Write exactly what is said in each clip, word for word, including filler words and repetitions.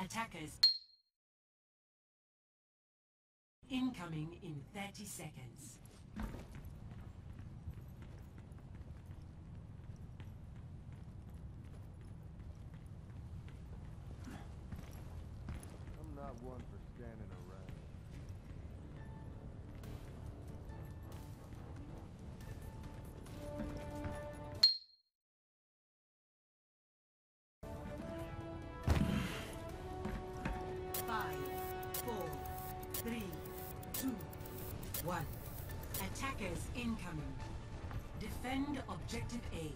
Attackers incoming in thirty seconds. I'm not one for standing around. Five, four, three, two, one. Attackers incoming. Defend objective A.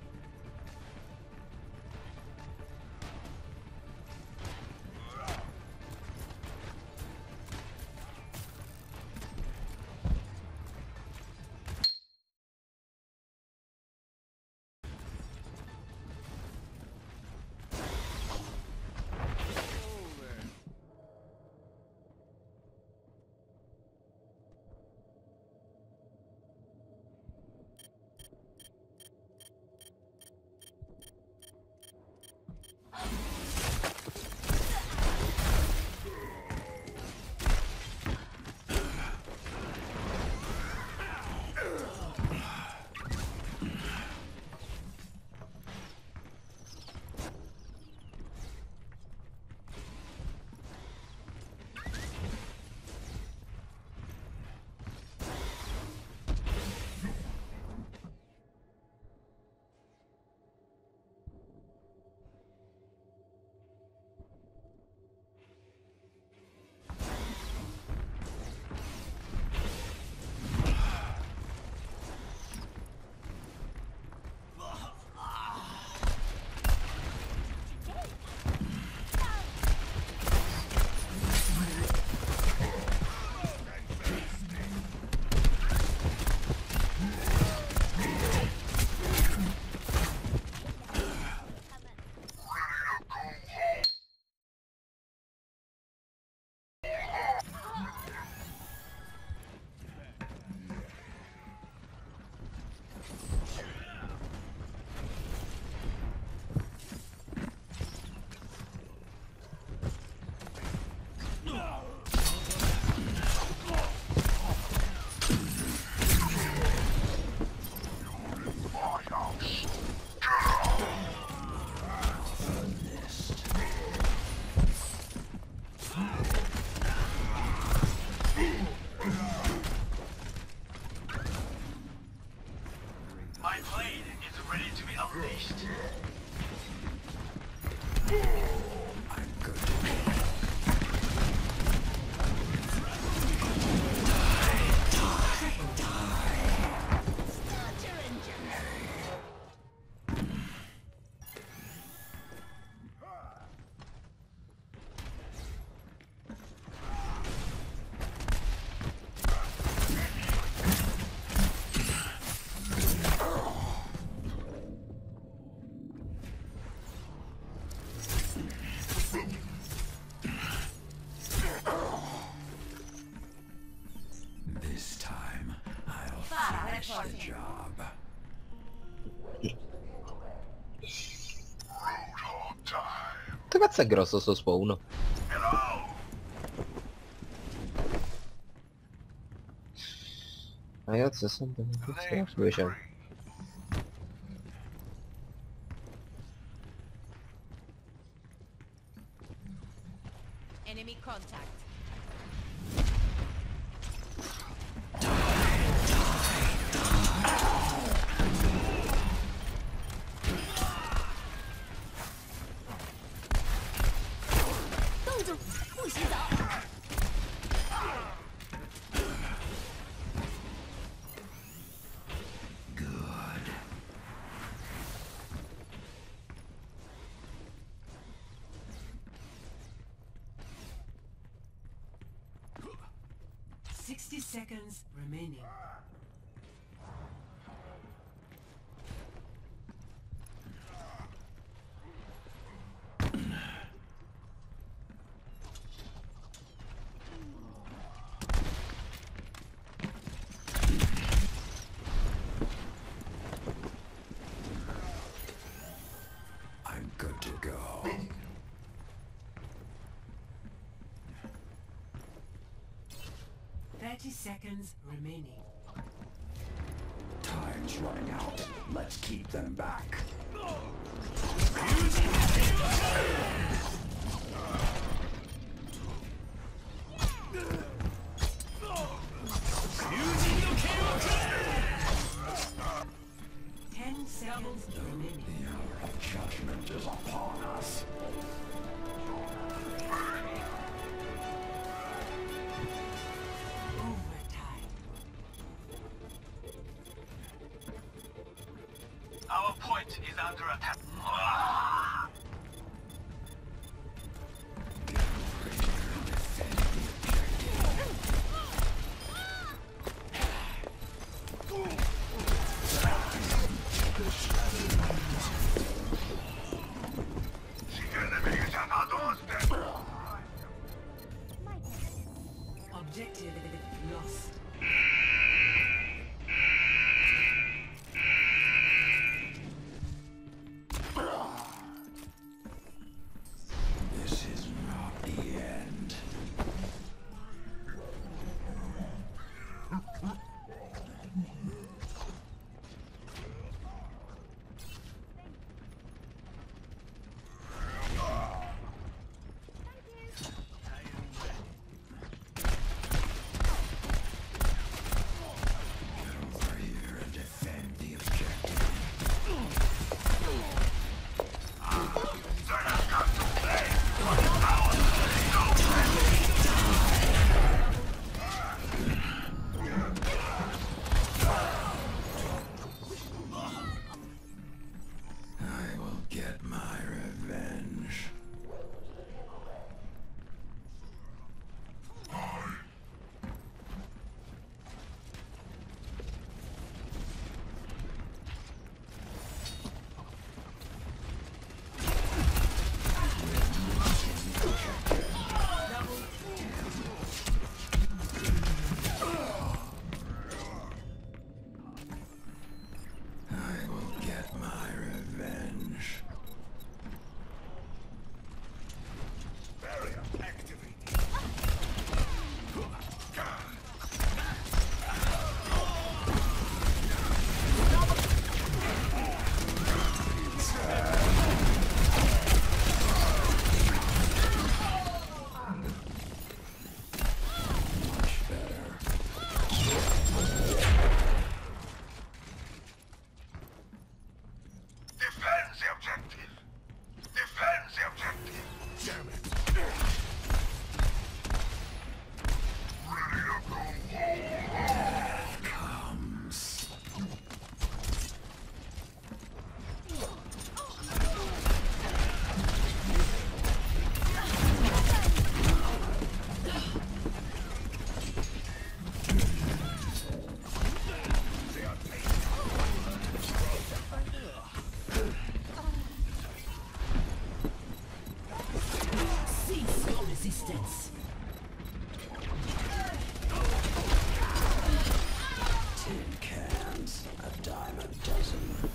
My blade is ready to be unleashed. I'm good. Die, die, die. Start your engine. This time, I'll finish the job. Roadhog time. Che cazzo è grosso sto spawn? Hello. Ragazzi è sempre dove c'è? Enemy contact. Sixty seconds remaining. I'm good to go. thirty seconds remaining. Time's running out. Let's keep them back. Ten seconds remaining. The hour of judgment is upon us. Overtime. Our point is under attack. Objective lost. This is not the end. Over here and defend the objective. I will get my revenge. I will get my revenge. Much better. Defend the objective! Defend the objective! Damn it! Comes. Cease your resistance. Tin cans, a dime a dozen.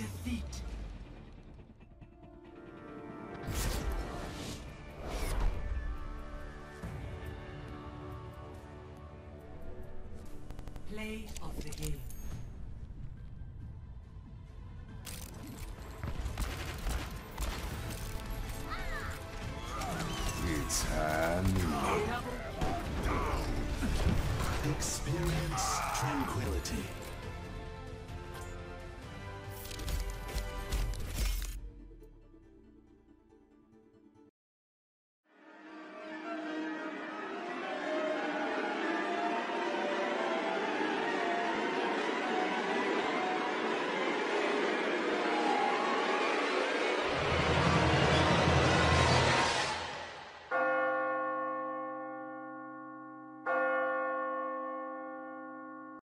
defeat. Play of the game.